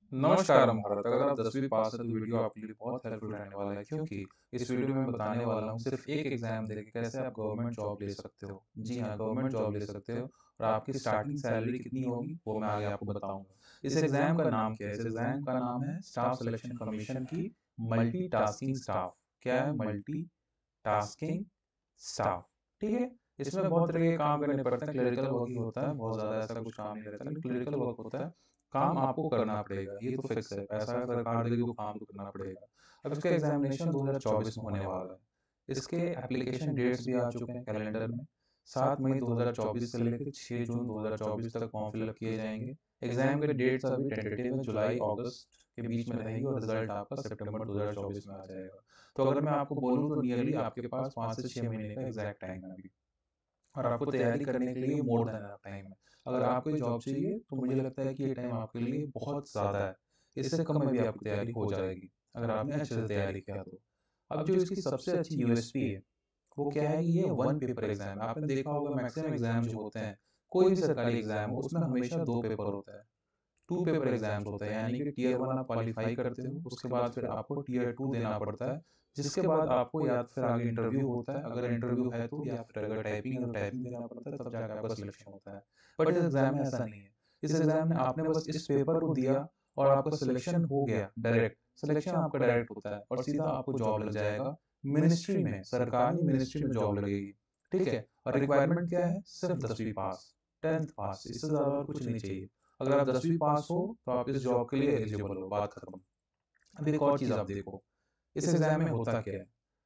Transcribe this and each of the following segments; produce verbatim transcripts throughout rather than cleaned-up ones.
नमस्कार भारत। अगर आप दसवीं पास है तो वीडियो आपके लिए बहुत हेल्पफुल रहने वाला है, क्योंकि इस वीडियो में बताने वाला हूँ सिर्फ एक एग्जाम देके कैसे आप गवर्नमेंट जॉब ले सकते हो। जी हाँ, गवर्नमेंट जॉब ले सकते हो और आपकी स्टार्टिंग सैलरी कितनी होगी वो मैं आगे आपको बताऊंगा। इस एग्जाम का नाम क्या है? इस एग्जाम का नाम है स्टाफ सिलेक्शन कमीशन की मल्टीटास्किंग स्टाफ। क्या है? Multi tasking staff. ठीक है। इसमें बहुत तरह के काम करने पड़ते हैं। क्लरिकल वर्क ही होता है, बहुत ज़्यादा ऐसा कुछ काम नहीं रहता, लेकिन क्लरिकल वर्क होता है। काम आपको करना पड़ेगा, ये तो फिक्स है। पैसा सरकार देगी तो काम तो करना पड़ेगा। अब इसका एग्जामिनेशन दो हज़ार चौबीस में होने वाला है। इसके एप्लीकेशन डेट्स भी आ चुके हैं कैलेंडर में। सात मई दो हज़ार चौबीस से लेकर छह जून दो हज़ार चौबीस तक फॉर्म फिलअप किए जाएंगे। एग्जाम के डेट्स अभी टेंटेटिव है, जुलाई अगस्त के बीच में रहेगी और रिजल्ट आपका सितंबर दो हज़ार चौबीस में आ जाएगा। तो अगर मैं आपको बोलूँ तो नियरली आपके पास पाँच से छः महीने का एग्जैक्ट टाइम है अभी, और आपको तैयारी करने के लिए मोर देन एनफ टाइम है। अगर आपको जॉब चाहिए तो मुझे लगता है कि ये टाइम आपके लिए बहुत ज़्यादा है। इससे कम में भी आपकी तैयारी हो जाएगी अगर आपने अच्छे से तैयारी किया तो। अब जो इसकी सबसे अच्छी यूएसपी है वो क्या है कि ये वन पेपर एग्जाम है। आपने देखा होगा मैक्सिमम एग्जाम जो होते हैं, कोई भी सरकारी एग्जाम हो उसमें हमेशा दो पेपर होता है। टू पेपर एग्जाम्स होता है, यानी कि टीयर वन आप क्वालिफाई करते हो, उसके बाद फिर आपको टीयर टू देना पड़ता है, जिसके बाद आपको या तो फिर आगे इंटरव्यू होता है, अगर इंटरव्यू है तो, या फिर अगर टाइपिंग है तो टाइपिंग देना पड़ता है, तब जाकर आपका सिलेक्शन होता है। बट इस एग्जाम में ऐसा नहीं है। इस एग्जाम में आपने बस इस पेपर को दिया और आपका सिलेक्शन हो गया डायरेक्ट। सिलेक्शन आपका डायरेक्ट होता है और सीधा आपको जॉब लग जाएगा मिनिस्ट्री में, सरकारी मिनिस्ट्री में जॉब लगेगी। ठीक है। और रिक्वायरमेंट क्या है? सिर्फ दसवीं पास, टेंथ पास, इससे ज़्यादा और कुछ नहीं चाहिए। अगर आप दसवीं पास हो तो आप इस जॉब के लिए एलिजिबल हो, बात खत्म। अब एक और चीज़ आप देखो, इस एग्जाम में होता क्या है।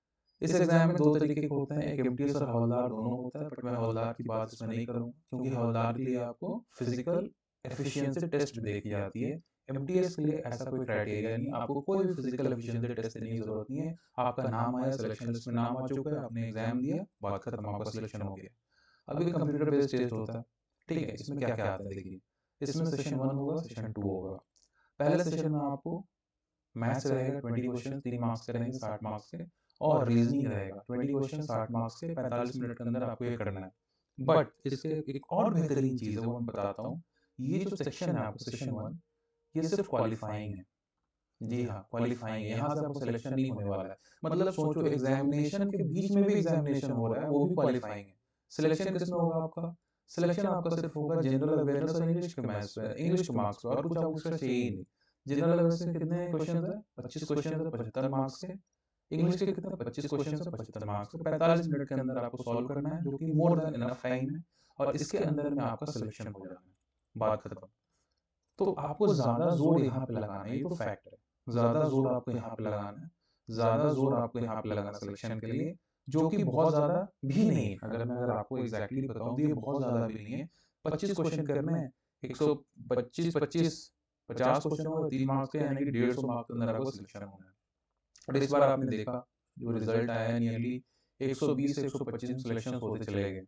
इस एग्जाम में दो तरीके के होते हैं, एक एमटीएस और हवलदार दोनों होता है, बट मैं हवलदार की बात इसमें नहीं करूँगा, क्योंकि हवलदार के लिए आपको फिजिकल एफिशिएंसी टेस्ट भी देखी जाती है। एमटीएस के लिए ऐसा कोई क्राइटेरिया नहीं, आपको कोई भी फिजिकल एफिशिएंसी टेस्ट देने की जरूरत नहीं है। आपका नाम आया, सिलेक्शन लिस्ट में नाम आ चुका है, आपने एग्जाम दिया, बात खत्म, आपका सिलेक्शन हो गया। अब ये कंप्यूटर बेस्ड टेस्ट होता है। ठीक है। इसमें क्या क्या आता है देखिए, इसमें सेशन वन होगा, सेशन टू होगा। पहले सेशन में आपको मैथ्स रहेगा, ट्वेंटी क्वेश्चन, तीन मार्क्स के रहेंगे, साठ मार्क्स के। और रीजनिंग रहेगा, ट्वेंटी क्वेश्चन, साठ मार्क्स के, पैंतालीस मिनट के अंदर आपको ये करना है। बट इसके एक और बेहतरीन चीज़ है, वो मैं बताता हूँ। ये जो सेक्शन है आपका, सेशन वन, ये सिर्फ क्वालिफाइंग है। जी हाँ, क्वालिफाइंग है, यहाँ से आपको सिलेक्शन नहीं होने वाला है। मतलब सोचो, एग्जामिनेशन के बीच में भी एग्जामिनेशन हो रहा है, वो भी क्वालिफाइंग है। सिलेक्शन किस में होगा आपका? सिलेक्शन आपका सिर्फ होगा जनरल अवेयरनेस और इंग्लिश के मैथ्स पे, इंग्लिश के मार्क्स पे, और कुछ आपको एक्स्ट्रा चाहिए ही नहीं। जनरल अवेयरनेस के कितने क्वेश्चन है? पच्चीस क्वेश्चन है, पचहत्तर मार्क्स के। इंग्लिश के कितने? पच्चीस क्वेश्चन है, पचहत्तर मार्क्स के। पैंतालीस मिनट के अंदर आपको सॉल्व करना है, जो कि मोर देन इनफ टाइम है, और इसके अंदर में आपका सिलेक्शन हो जाना है, बात खत्म। तो आपको ज़्यादा जोर यहाँ पे लगाना है, ये तो फैक्ट है। ज़्यादा जोर आपको यहाँ पे लगाना है, ज़्यादा जोर आपको यहाँ पे लगाना सिलेक्शन के लिए, जो कि बहुत ज़्यादा भी नहीं है। अगर मैं अगर आपको एग्जैक्टली बताऊँ तो ये बहुत ज़्यादा भी नहीं है। पच्चीस क्वेश्चन करने हैं, एक सौ पच्चीस पच्चीस पचास क्वेश्चन हो, तीन मार्क्स के, यानी कि डेढ़ सौ मार्क्स के अंदर आपको सिलेक्शन होना है। और इस बार आपने देखा जो रिजल्ट आया है, नियरली एक सौ बीस से एक सौ पच्चीस में सिलेक्शन होते चले गए।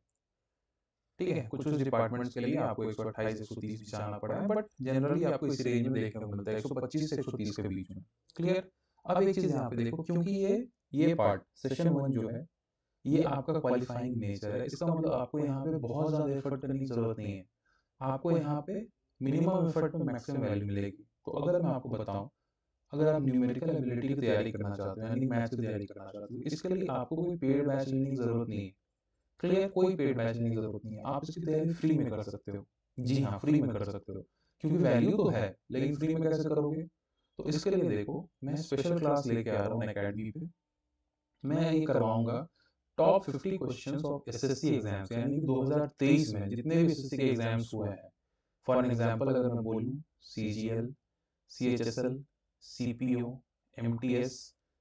ठीक है। कुछ कुछ डिपार्टमेंट्स के लिए आपको एक सौ अट्ठाईस एक सौ तीस भी जाना पड़ा है, बट जनरली आपको इसी रेंज में देखने को मिलता है, एक सौ पच्चीस से एक सौ तीस के बीच में। क्लियर। अब एक चीज़ यहाँ पे देखो, क्योंकि ये ये पार्ट सेशन वन जो है, ये आपका क्वालिफाइंग नेचर है, इसका मतलब आपको यहाँ पे बहुत ज़्यादा एफर्ट करने की ज़रूरत नहीं है। आपको यहाँ पे मिनिमम एफर्ट में मैक्सिमम वैल्यू मिलेगी। तो अगर मैं आपको बताऊँ, अगर आप न्यूमेरिकल एबिलिटी की तैयारी करना चाहते हो, यानी मैथ्स की तैयारी करना चाहते हो, इसके लिए आपको कोई पेड बैच लेने की ज़रूरत नहीं है। क्लियर। कोई पेड बैच लेने की जरूरत नहीं है, आप इसकी तैयारी फ्री में कर सकते हो। जी हाँ, फ्री में कर सकते हो, क्योंकि वैल्यू तो है, लेकिन फ्री में कैसे करोगे? तो इसके लिए देखो, मैं स्पेशल क्लास लेके आ रहा हूँ अकेडमी पे। मैं ये करवाऊंगा top fifty questions of SSC exams, यानी कि दो हज़ार तेईस में जितने भी एसएससी के एग्जाम्स हुए हैं। फॉर एन एग्जाम्पल अगर मैं बोलूँ, सीजीएल, सीएचएसएल, सीपीओ, एमटीएस,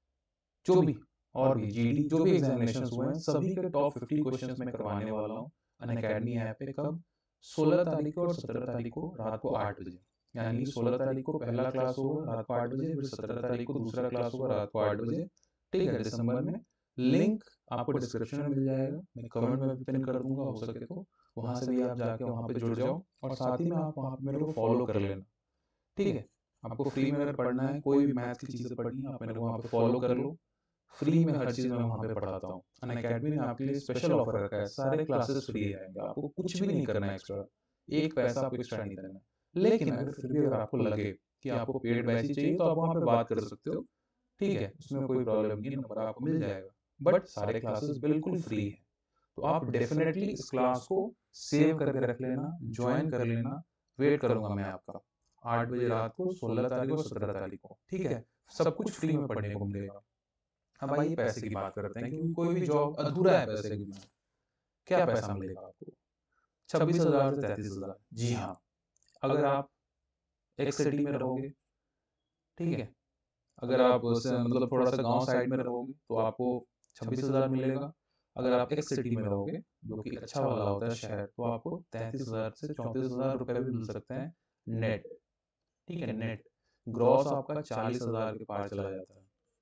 जो भी, और भी जीडी, जो भी एग्जामिनेशंस हुए हैं, सभी के टॉप फिफ्टी क्वेश्चंस मैं करवाने वाला हूँ अन अकेडमी ऐप पे। कब? सोलह तारीख को और सत्रह तारीख को रात को आठ बजे। यानी कि सोलह तारीख को पहला क्लास होगा रात को आठ बजे, फिर सत्रह तारीख को दूसरा क्लास होगा रात को आठ बजे। ठीक है, दिसंबर में। लिंक आपको डिस्क्रिप्शन में मिल जाएगा, मैं कमेंट में भी पिन कर दूंगा, हो सके तो वहाँ से भी आप जाके वहाँ पे जुड़ जाओ, और साथ ही में आप वहाँ पे मेरे को फॉलो कर लेना। ठीक है। आपको फ्री में अगर पढ़ना है, कोई भी मैथ की चीज़ें पढ़नी है, आप मेरे को वहाँ पे फॉलो कर लो। फ्री में हर चीज़ मैं वहाँ पे पढ़ाता हूँ। अन अकेडमी ने आपके लिए स्पेशल ऑफर रखा है, सारे क्लासेस फ्री रहेंगे, आपको कुछ भी नहीं करना है एक्स्ट्रा, एक पैसा आपको एक्स्ट्रा नहीं देना है। लेकिन अगर फिर भी अगर आपको लगे कि आपको पेड बैच ही चाहिए तो आप वहाँ पे बात कर सकते हो, ठीक है, उसमें कोई प्रॉब्लम नहीं है, नंबर आपको मिल जाएगा। बट सारे क्लासेस बिल्कुल फ्री है, तो आप डेफिनेटली इस क्लास को सेव करके रख लेना, ज्वाइन कर लेना। वेट करूंगा मैं आपका आठ बजे रात को, सोलह तारीख को, सत्रह तारीख को, ठीक है। सब कुछ फ्री में पढ़ने को मिलेगा। अब आइए पैसे की बात करते हैं, क्योंकि कोई भी जॉब अधूरा है पैसे के बिना। क्या पैसा मिलेगा आपको? छब्बीस हजार से तैतीस हजार, जी हाँ। अगर आप एक सिटी में रहोगे, ठीक है, अगर आप मतलब थोड़ा सा गांव साइड में रहोगे तो आपको छब्बीस हजार मिलेगा। अगर आप एक सिटी में रहोगे जो कि अच्छा वाला होता है शहर, तो आपको तैंतीस हजार से चौंतीस हजार रुपये भी मिल सकते हैं नेट, ठीक है, नेट। ग्रॉस आपका चालीस हजार के पार चला जाता है,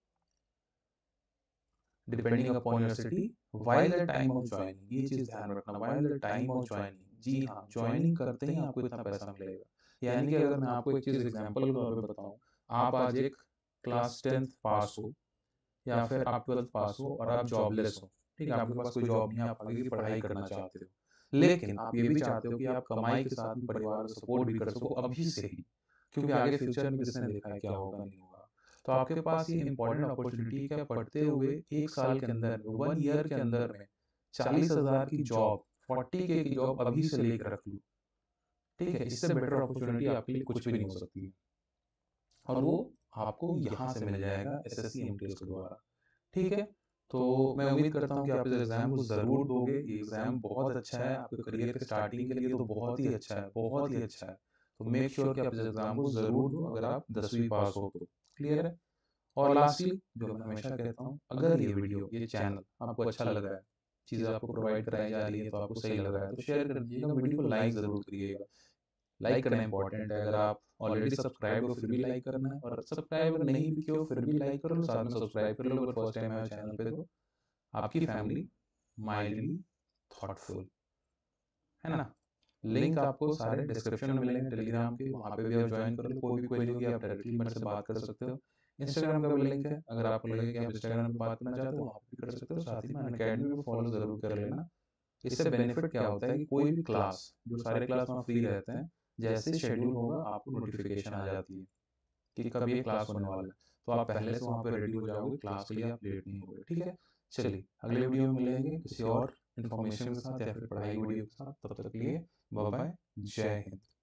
depending upon your city, while the time of joining. ये चीज ध्यान रखना, while the time of joining, जी हाँ, ज्वाइनिंग करते ही आपको इतना पैसा मिलेगा। यानी कि अगर मैं आपको एक चीज एग्जांपल के तौर पे बताऊं, आप आज एक क्लास टेंथ पास हो या फिर आप ट्वेल्थ पास हो और आप जॉबलेस हो, ठीक है, आपके पास कोई जॉब नहीं है, आप आगे की पढ़ाई करना चाहते हो, लेकिन आप ये भी चाहते हो कि आप कमाई के साथ में परिवार को सपोर्ट भी कर सको अभी से ही, क्योंकि आगे फ्यूचर में किसने देखा है क्या होगा नहीं होगा। तो आपके पास ये इंपॉर्टेंट अपॉर्चुनिटी है कि आप पढ़ते हुए एक साल के अंदर, वन ईयर के अंदर में चालीस हजार की जॉब, फोर्टी के की जॉब अभी से लेकर रख लो, ठीक है। इससे बेटर अपॉर्चुनिटी आपके लिए कुछ भी नहीं हो सकती है, और वो आपको यहाँ से मिल जाएगा S S C M T S के द्वारा, ठीक है। तो मैं उम्मीद करता हूँ कि आप इस एग्जाम को जरूर दोगे। ये एग्जाम बहुत अच्छा है आपके करियर के स्टार्टिंग के लिए, तो बहुत ही अच्छा है, बहुत ही अच्छा है। तो मेक श्योर कि आप इस एग्जाम को जरूर दो अगर आप दसवीं पास हो तो, क्लियर है। और लास्टली जो मैं हमेशा कहता हूँ, अगर ये वीडियो, ये चैनल आपको अच्छा लग रहा है, चीज़ें आपको प्रोवाइड कराई जा रही है तो आपको सही लग रहा है, तो शेयर कर दीजिएगा, वीडियो को लाइक जरूर करिएगा। लाइक करना इंपॉर्टेंट है। अगर आप ऑलरेडी सब्सक्राइब हो फिर भी लाइक करना है, और सब्सक्राइब अगर नहीं भी किया हो फिर भी लाइक कर लो, साथ में सब्सक्राइब कर लो अगर फर्स्ट टाइम है चैनल पे तो। आपकी फैमिली माइल्डली थॉटफुल, है ना। लिंक आपको सारे डिस्क्रिप्शन में मिलेंगे टेलीग्राम के, वहाँ पे भी आप ज्वाइन कर लो। कोई भी क्वेरी होगी आप डायरेक्टली मेरे से बात कर सकते हो। इंस्टाग्राम का भी लिंक है, अगर आपको लगे कि आप इंस्टाग्राम पे बात करना चाहते हो वहाँ पे भी कर सकते हो। साथ ही में अनअकैडमी को फॉलो जरूर कर लेना। इससे बेनिफिट क्या होता है कि कोई भी क्लास, जो सारे क्लास वहाँ फ्री रहते हैं, जैसे शेड्यूल होगा आपको नोटिफिकेशन आ जाती है कि कब ये क्लास होने वाला है, तो आप पहले से वहाँ पे रेडी हो जाओगे, क्लास के लिए आप लेट नहीं होगे, ठीक है। चलिए अगले वीडियो में मिलेंगे किसी और इन्फॉर्मेशन के साथ या फिर पढ़ाई वीडियो के साथ, तब तक के लिए बाय बाय, जय हिंद।